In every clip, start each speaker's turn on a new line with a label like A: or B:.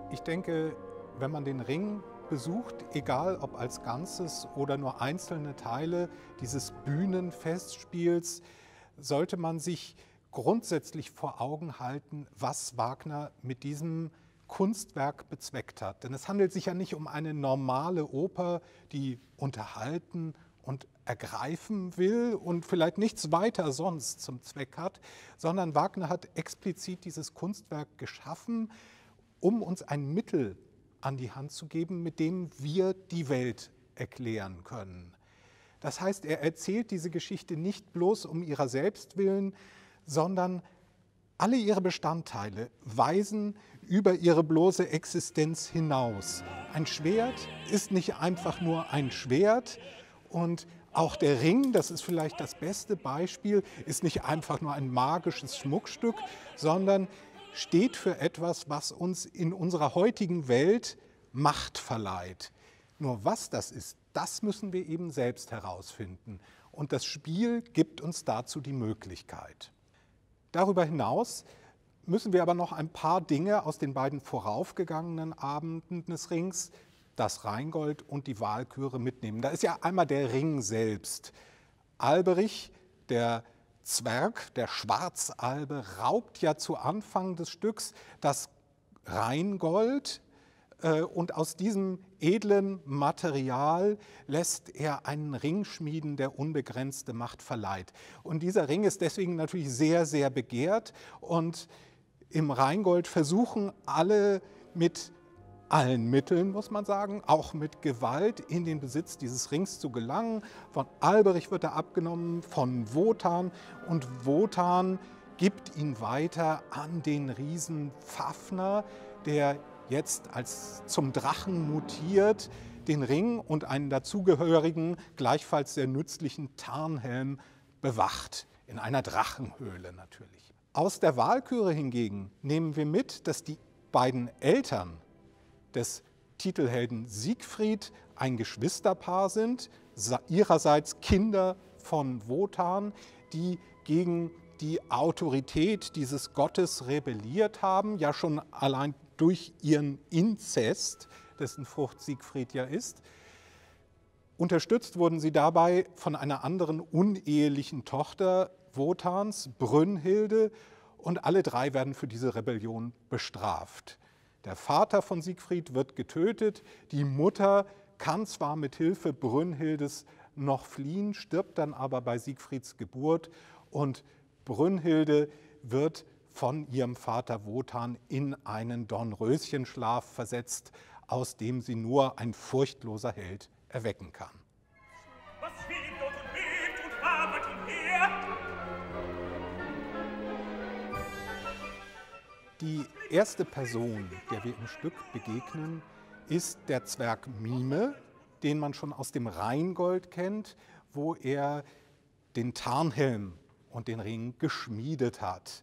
A: Ich denke, wenn man den Ring besucht, egal ob als Ganzes oder nur einzelne Teile dieses Bühnenfestspiels, sollte man sich grundsätzlich vor Augen halten, was Wagner mit diesem Kunstwerk bezweckt hat. Denn es handelt sich ja nicht um eine normale Oper, die unterhalten und ergreifen will und vielleicht nichts weiter sonst zum Zweck hat, sondern Wagner hat explizit dieses Kunstwerk geschaffen, um uns ein Mittel an die Hand zu geben, mit dem wir die Welt erklären können. Das heißt, er erzählt diese Geschichte nicht bloß um ihrer selbst willen, sondern alle ihre Bestandteile weisen über ihre bloße Existenz hinaus. Ein Schwert ist nicht einfach nur ein Schwert und auch der Ring, das ist vielleicht das beste Beispiel, ist nicht einfach nur ein magisches Schmuckstück, sondern steht für etwas, was uns in unserer heutigen Welt Macht verleiht. Nur was das ist, das müssen wir eben selbst herausfinden. Und das Spiel gibt uns dazu die Möglichkeit. Darüber hinaus müssen wir aber noch ein paar Dinge aus den beiden voraufgegangenen Abenden des Rings, das Rheingold und die Walküre, mitnehmen. Da ist ja einmal der Ring selbst. Alberich, der Zwerg, der Schwarzalbe, raubt ja zu Anfang des Stücks das Rheingold und aus diesem edlen Material lässt er einen Ring schmieden, der unbegrenzte Macht verleiht. Und dieser Ring ist deswegen natürlich sehr, sehr begehrt und im Rheingold versuchen alle mit allen Mitteln, muss man sagen, auch mit Gewalt in den Besitz dieses Rings zu gelangen. Von Alberich wird er abgenommen, von Wotan, und Wotan gibt ihn weiter an den Riesen Fafner, der jetzt als zum Drachen mutiert, den Ring und einen dazugehörigen, gleichfalls sehr nützlichen Tarnhelm bewacht, in einer Drachenhöhle natürlich. Aus der Walküre hingegen nehmen wir mit, dass die beiden Eltern des Titelhelden Siegfried ein Geschwisterpaar sind, ihrerseits Kinder von Wotan, die gegen die Autorität dieses Gottes rebelliert haben, ja schon allein durch ihren Inzest, dessen Frucht Siegfried ja ist. Unterstützt wurden sie dabei von einer anderen unehelichen Tochter Wotans, Brünnhilde, und alle drei werden für diese Rebellion bestraft. Der Vater von Siegfried wird getötet, die Mutter kann zwar mit Hilfe Brünnhildes noch fliehen, stirbt dann aber bei Siegfrieds Geburt, und Brünnhilde wird von ihrem Vater Wotan in einen Dornröschenschlaf versetzt, aus dem sie nur ein furchtloser Held erwecken kann.
B: Was schwebt und bebt und wabert umher?
A: Die erste Person, der wir im Stück begegnen, ist der Zwerg Mime, den man schon aus dem Rheingold kennt, wo er den Tarnhelm und den Ring geschmiedet hat.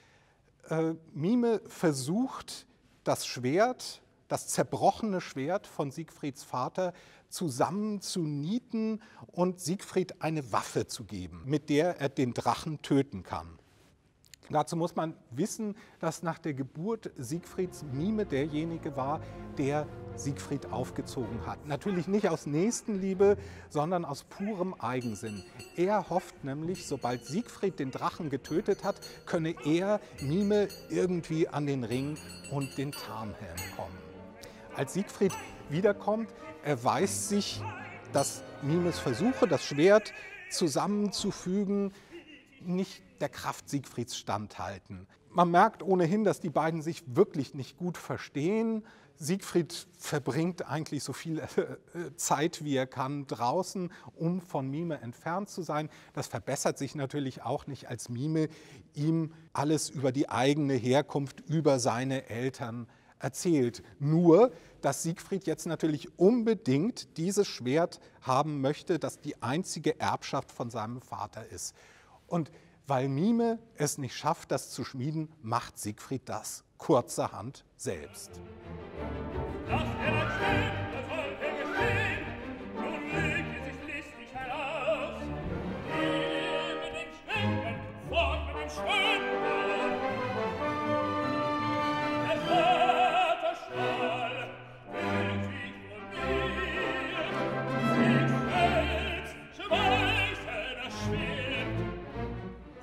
A: Mime versucht, das Schwert, das zerbrochene Schwert von Siegfrieds Vater zusammenzunieten und Siegfried eine Waffe zu geben, mit der er den Drachen töten kann. Dazu muss man wissen, dass nach der Geburt Siegfrieds Mime derjenige war, der Siegfried aufgezogen hat. Natürlich nicht aus Nächstenliebe, sondern aus purem Eigensinn. Er hofft nämlich, sobald Siegfried den Drachen getötet hat, könne er, Mime, irgendwie an den Ring und den Tarnhelm kommen. Als Siegfried wiederkommt, erweist sich, dass Mimes Versuche, das Schwert zusammenzufügen, nicht der Kraft Siegfrieds standhalten. Man merkt ohnehin, dass die beiden sich wirklich nicht gut verstehen. Siegfried verbringt eigentlich so viel Zeit, wie er kann, draußen, um von Mime entfernt zu sein. Das verbessert sich natürlich auch nicht, als Mime ihm alles über die eigene Herkunft, über seine Eltern erzählt. Nur, dass Siegfried jetzt natürlich unbedingt dieses Schwert haben möchte, das die einzige Erbschaft von seinem Vater ist. Und weil Mime es nicht schafft, das zu schmieden, macht Siegfried das kurzerhand selbst.
B: Dass dann steht, das sollte geschehen. Nun legt sich listig heraus. Hier mit den Schwingen, fort mit den Schwingen. Der Vater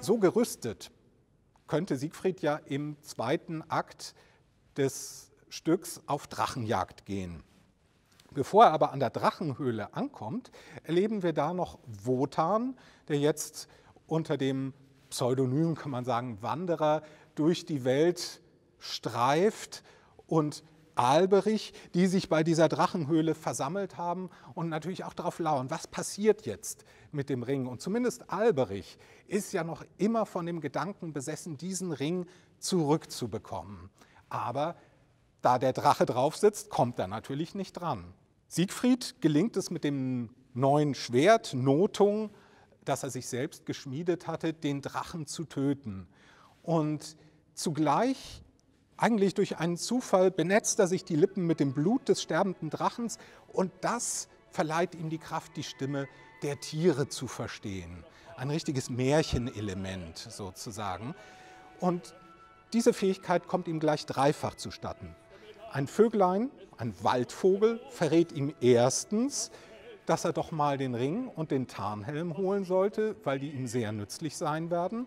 A: So gerüstet könnte Siegfried ja im zweiten Akt des Stücks auf Drachenjagd gehen. Bevor er aber an der Drachenhöhle ankommt, erleben wir da noch Wotan, der jetzt unter dem Pseudonym, kann man sagen, Wanderer durch die Welt streift, und Alberich, die sich bei dieser Drachenhöhle versammelt haben und natürlich auch darauf lauern, was passiert jetzt mit dem Ring. Und zumindest Alberich ist ja noch immer von dem Gedanken besessen, diesen Ring zurückzubekommen. Aber da der Drache drauf sitzt, kommt er natürlich nicht dran. Siegfried gelingt es mit dem neuen Schwert Nothung, das er sich selbst geschmiedet hatte, den Drachen zu töten. Und zugleich, eigentlich durch einen Zufall, benetzt er sich die Lippen mit dem Blut des sterbenden Drachens, und das verleiht ihm die Kraft, die Stimme der Tiere zu verstehen. Ein richtiges Märchenelement sozusagen. Und diese Fähigkeit kommt ihm gleich dreifach zustatten. Ein Vöglein, ein Waldvogel, verrät ihm erstens, dass er doch mal den Ring und den Tarnhelm holen sollte, weil die ihm sehr nützlich sein werden.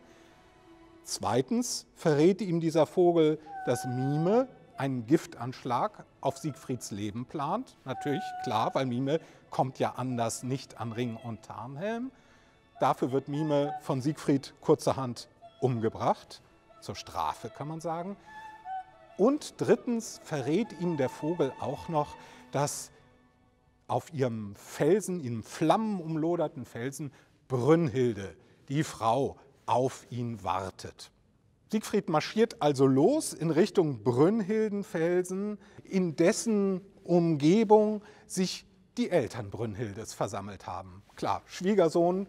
A: Zweitens verrät ihm dieser Vogel, dass Mime einen Giftanschlag auf Siegfrieds Leben plant. Natürlich, klar, weil Mime kommt ja anders nicht an Ring und Tarnhelm. Dafür wird Mime von Siegfried kurzerhand umgebracht, zur Strafe kann man sagen. Und drittens verrät ihm der Vogel auch noch, dass auf ihrem Felsen, ihrem flammenumloderten Felsen, Brünnhilde, die Frau, auf ihn wartet. Siegfried marschiert also los in Richtung Brünnhildenfelsen, in dessen Umgebung sich die Eltern Brünnhildes versammelt haben. Klar, Schwiegersohn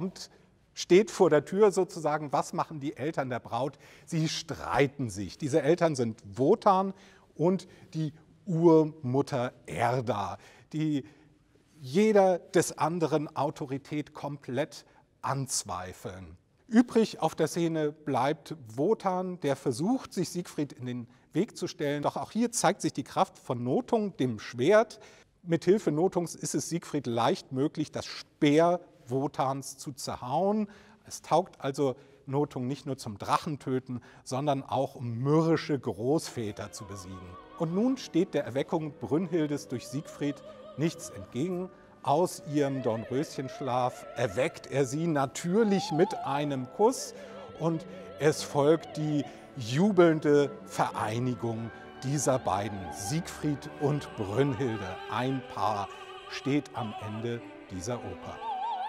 A: steht vor der Tür sozusagen. Was machen die Eltern der Braut? Sie streiten sich. Diese Eltern sind Wotan und die Urmutter Erda, die jeder des anderen Autorität komplett anzweifeln. Übrig auf der Szene bleibt Wotan, der versucht, sich Siegfried in den Weg zu stellen. Doch auch hier zeigt sich die Kraft von Nothung, dem Schwert. Mithilfe Nothungs ist es Siegfried leicht möglich, das Speer Wotans zu zerhauen. Es taugt also Nothung nicht nur zum Drachentöten, sondern auch um mürrische Großväter zu besiegen. Und nun steht der Erweckung Brünnhildes durch Siegfried nichts entgegen. Aus ihrem Dornröschenschlaf erweckt er sie natürlich mit einem Kuss, und es folgt die jubelnde Vereinigung dieser beiden, Siegfried und Brünnhilde. Ein Paar steht am Ende dieser Oper.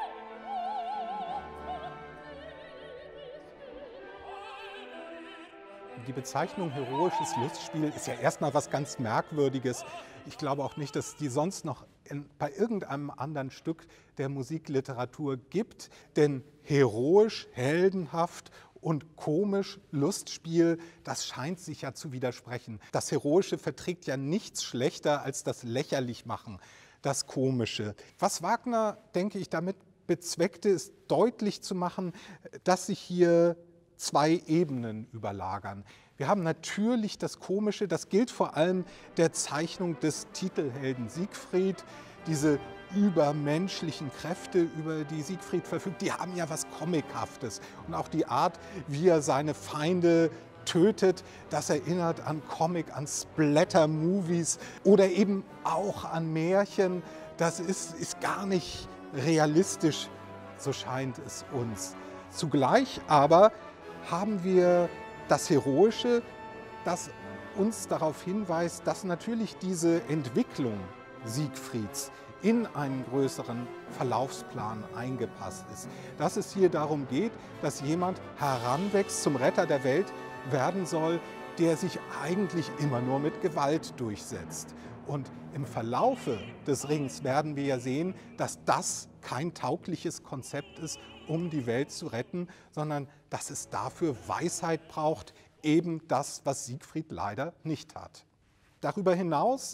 A: Die Bezeichnung heroisches Lustspiel ist ja erstmal was ganz Merkwürdiges. Ich glaube auch nicht, dass es die sonst noch bei irgendeinem anderen Stück der Musikliteratur gibt. Denn heroisch, heldenhaft und komisch Lustspiel, das scheint sich ja zu widersprechen. Das Heroische verträgt ja nichts schlechter als das Lächerlichmachen, das Komische. Was Wagner, denke ich, damit bezweckte, ist deutlich zu machen, dass sich hier zwei Ebenen überlagern. Wir haben natürlich das Komische, das gilt vor allem der Zeichnung des Titelhelden Siegfried. Diese übermenschlichen Kräfte, über die Siegfried verfügt, die haben ja was Comichaftes. Und auch die Art, wie er seine Feinde tötet, das erinnert an Comic, an Splatter-Movies oder eben auch an Märchen. Das ist gar nicht realistisch, so scheint es uns. Zugleich aber haben wir das Heroische, das uns darauf hinweist, dass natürlich diese Entwicklung Siegfrieds in einen größeren Verlaufsplan eingepasst ist. Dass es hier darum geht, dass jemand heranwächst, zum Retter der Welt werden soll, der sich eigentlich immer nur mit Gewalt durchsetzt. Und im Verlaufe des Rings werden wir ja sehen, dass das kein taugliches Konzept ist, um die Welt zu retten, sondern dass es dafür Weisheit braucht, eben das, was Siegfried leider nicht hat. Darüber hinaus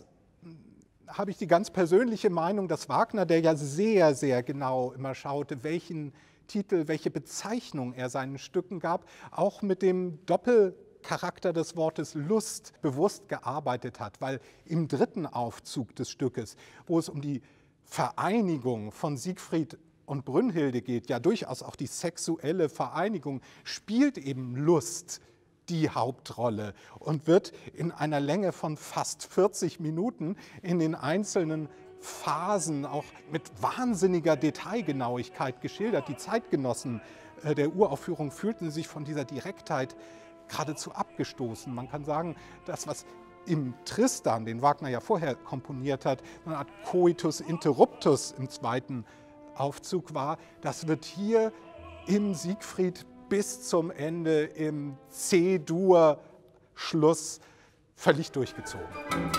A: habe ich die ganz persönliche Meinung, dass Wagner, der ja sehr, sehr genau immer schaute, welchen Titel, welche Bezeichnung er seinen Stücken gab, auch mit dem Doppelcharakter des Wortes Lust bewusst gearbeitet hat, weil im dritten Aufzug des Stückes, wo es um die Vereinigung von Siegfried und Brünnhilde geht, ja durchaus auch die sexuelle Vereinigung, spielt eben Lust die Hauptrolle und wird in einer Länge von fast 40 Minuten in den einzelnen Phasen auch mit wahnsinniger Detailgenauigkeit geschildert. Die Zeitgenossen der Uraufführung fühlten sich von dieser Direktheit geradezu abgestoßen. Man kann sagen, das, was im Tristan, den Wagner ja vorher komponiert hat, eine Art Coitus interruptus im zweiten Aufzug war, das wird hier im Siegfried bis zum Ende im C-Dur-Schluss völlig durchgezogen.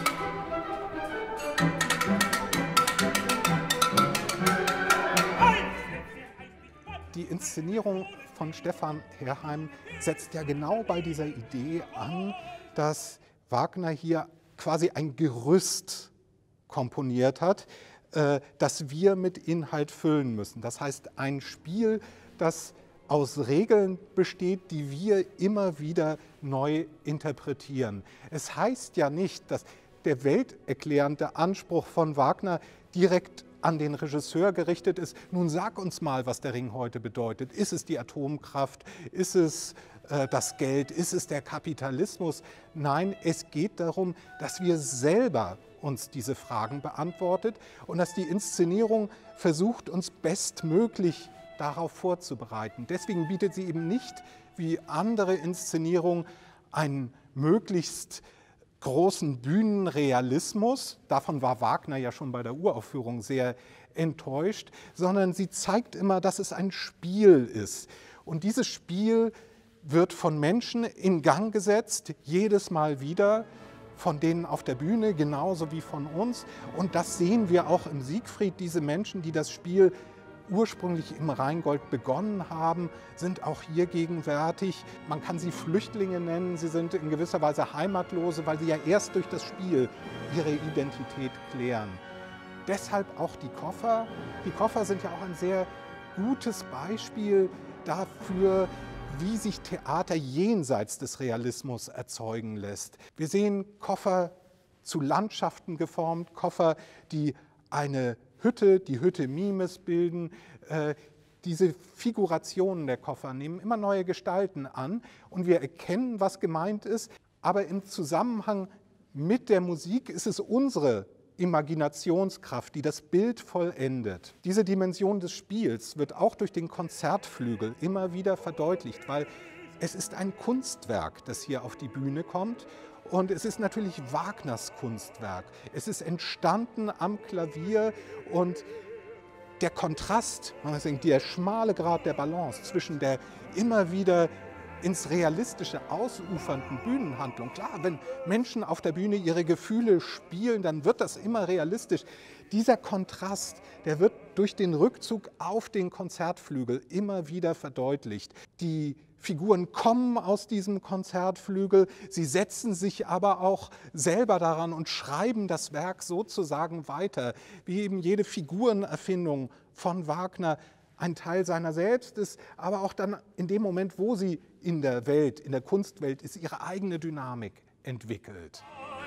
A: Die Inszenierung von Stefan Herrheim setzt ja genau bei dieser Idee an, dass Wagner hier quasi ein Gerüst komponiert hat, das wir mit Inhalt füllen müssen. Das heißt, ein Spiel, das aus Regeln besteht, die wir immer wieder neu interpretieren. Es heißt ja nicht, dass der welterklärende Anspruch von Wagner direkt an den Regisseur gerichtet ist. Nun sag uns mal, was der Ring heute bedeutet. Ist es die Atomkraft? Ist es das Geld? Ist es der Kapitalismus? Nein, es geht darum, dass wir selber uns diese Fragen beantwortet und dass die Inszenierung versucht, uns bestmöglich darauf vorzubereiten. Deswegen bietet sie eben nicht wie andere Inszenierungen einen möglichst großen Bühnenrealismus, davon war Wagner ja schon bei der Uraufführung sehr enttäuscht, sondern sie zeigt immer, dass es ein Spiel ist. Und dieses Spiel wird von Menschen in Gang gesetzt, jedes Mal wieder, von denen auf der Bühne genauso wie von uns. Und das sehen wir auch im Siegfried, diese Menschen, die das Spiel ursprünglich im Rheingold begonnen haben, sind auch hier gegenwärtig. Man kann sie Flüchtlinge nennen, sie sind in gewisser Weise Heimatlose, weil sie ja erst durch das Spiel ihre Identität klären. Deshalb auch die Koffer. Die Koffer sind ja auch ein sehr gutes Beispiel dafür, wie sich Theater jenseits des Realismus erzeugen lässt. Wir sehen Koffer zu Landschaften geformt, Koffer, die eine Hütte, die Hütte Mimes bilden. Diese Figurationen der Koffer nehmen immer neue Gestalten an und wir erkennen, was gemeint ist, aber im Zusammenhang mit der Musik ist es unsere Imaginationskraft, die das Bild vollendet. Diese Dimension des Spiels wird auch durch den Konzertflügel immer wieder verdeutlicht, weil es ist ein Kunstwerk, das hier auf die Bühne kommt. Und es ist natürlich Wagners Kunstwerk. Es ist entstanden am Klavier und der Kontrast, der schmale Grad der Balance zwischen der immer wieder ins Realistische ausufernden Bühnenhandlung. Klar, wenn Menschen auf der Bühne ihre Gefühle spielen, dann wird das immer realistisch. Dieser Kontrast, der wird durch den Rückzug auf den Konzertflügel immer wieder verdeutlicht. Die Figuren kommen aus diesem Konzertflügel, sie setzen sich aber auch selber daran und schreiben das Werk sozusagen weiter, wie eben jede Figurenerfindung von Wagner ein Teil seiner selbst ist, aber auch dann in dem Moment, wo sie in der Welt, in der Kunstwelt ist, ihre eigene Dynamik entwickelt.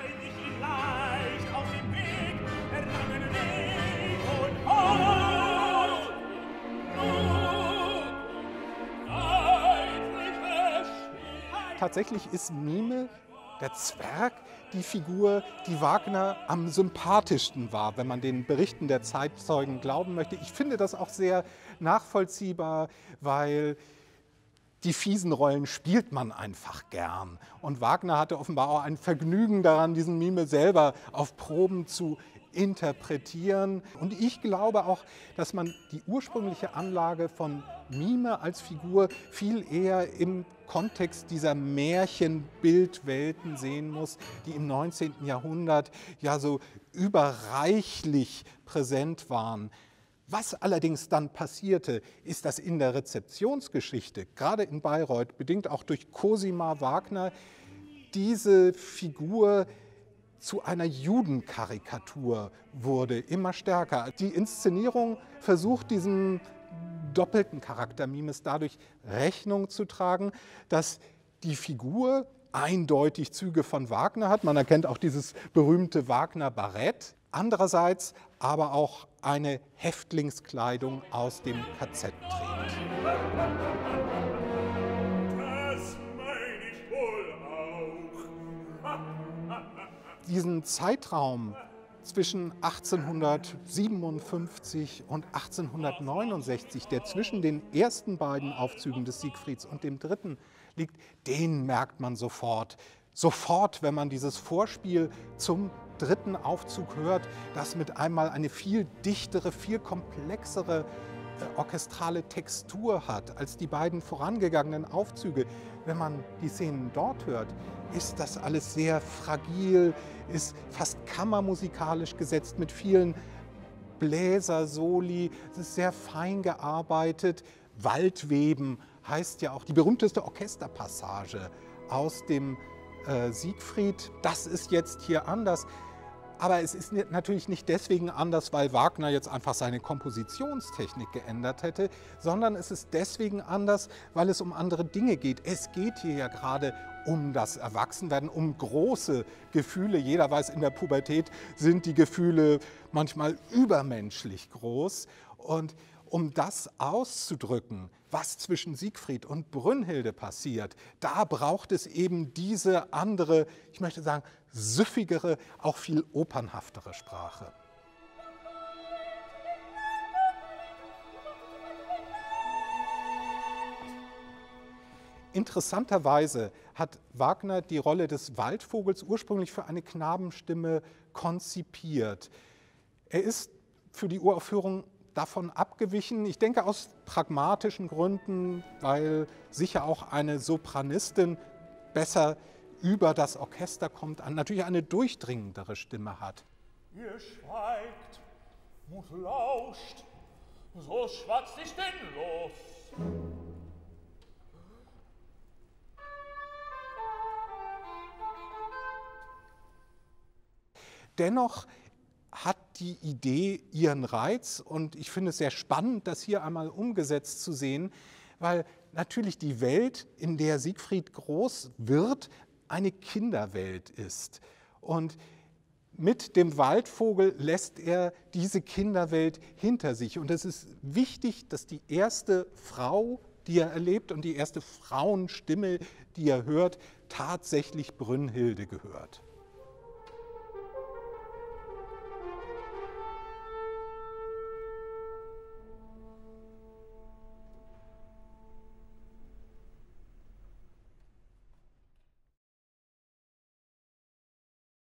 A: Tatsächlich ist Mime, der Zwerg, die Figur, die Wagner am sympathischsten war, wenn man den Berichten der Zeitzeugen glauben möchte. Ich finde das auch sehr nachvollziehbar, weil die fiesen Rollen spielt man einfach gern. Und Wagner hatte offenbar auch ein Vergnügen daran, diesen Mime selber auf Proben zu interpretieren. Und ich glaube auch, dass man die ursprüngliche Anlage von Mime als Figur viel eher im Kontext dieser Märchenbildwelten sehen muss, die im 19. Jahrhundert ja so überreichlich präsent waren. Was allerdings dann passierte, ist, dass in der Rezeptionsgeschichte, gerade in Bayreuth, bedingt auch durch Cosima Wagner, diese Figur zu einer Judenkarikatur wurde, immer stärker. Die Inszenierung versucht, diesem doppelten Charakter Mimes dadurch Rechnung zu tragen, dass die Figur eindeutig Züge von Wagner hat. Man erkennt auch dieses berühmte Wagner-Barett. andererseits aber auch eine Häftlingskleidung aus dem KZ trägt.
B: Das mein ich wohl auch.
A: Diesen Zeitraum zwischen 1857 und 1869, der zwischen den ersten beiden Aufzügen des Siegfrieds und dem dritten liegt, den merkt man sofort. Sofort, wenn man dieses Vorspiel zum dritten Aufzug hört, das mit einmal eine viel dichtere, viel komplexere orchestrale Textur hat als die beiden vorangegangenen Aufzüge. Wenn man die Szenen dort hört, ist das alles sehr fragil, ist fast kammermusikalisch gesetzt mit vielen Bläsersoli, es ist sehr fein gearbeitet. Waldweben heißt ja auch die berühmteste Orchesterpassage aus dem Siegfried. Das ist jetzt hier anders. Aber es ist natürlich nicht deswegen anders, weil Wagner jetzt einfach seine Kompositionstechnik geändert hätte, sondern es ist deswegen anders, weil es um andere Dinge geht. Es geht hier ja gerade um das Erwachsenwerden, um große Gefühle. Jeder weiß, in der Pubertät sind die Gefühle manchmal übermenschlich groß. Und um das auszudrücken, was zwischen Siegfried und Brünnhilde passiert, da braucht es eben diese andere, ich möchte sagen, süffigere, auch viel opernhaftere Sprache. Interessanterweise hat Wagner die Rolle des Waldvogels ursprünglich für eine Knabenstimme konzipiert. Er ist für die Uraufführung davon abgewichen, ich denke aus pragmatischen Gründen, weil sicher auch eine Sopranistin besser über das Orchester kommt, natürlich eine durchdringendere Stimme hat.
B: Ihr schweigt, Mut lauscht, so schwatzt ich denn los.
A: Dennoch hat die Idee ihren Reiz und ich finde es sehr spannend, das hier einmal umgesetzt zu sehen, weil natürlich die Welt, in der Siegfried groß wird, eine Kinderwelt ist. Und mit dem Waldvogel lässt er diese Kinderwelt hinter sich. Und es ist wichtig, dass die erste Frau, die er erlebt und die erste Frauenstimme, die er hört, tatsächlich Brünnhilde gehört.